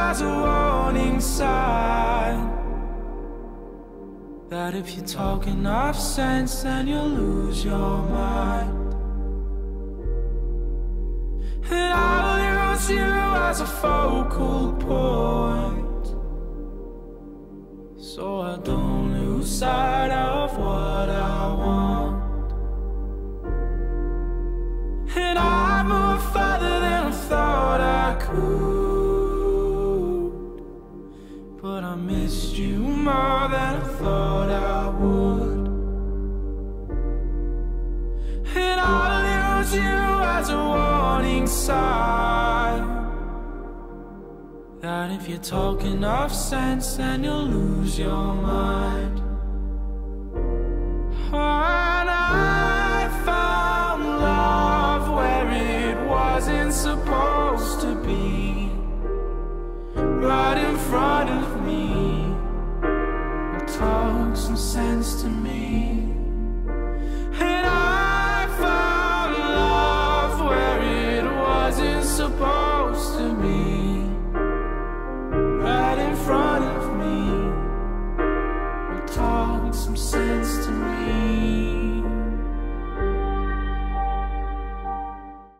as a warning sign that if you talk enough sense, then you'll lose your mind. And I'll use you as a focal point, so I don't lose sight of what I want. And I moved farther than I thought I could, but I missed you more than I thought I would. And I'll use you as a warning sign that if you talk enough sense, then you'll lose your mind. And I found love where it wasn't supposed to be, right in front of me. Talk some sense to me.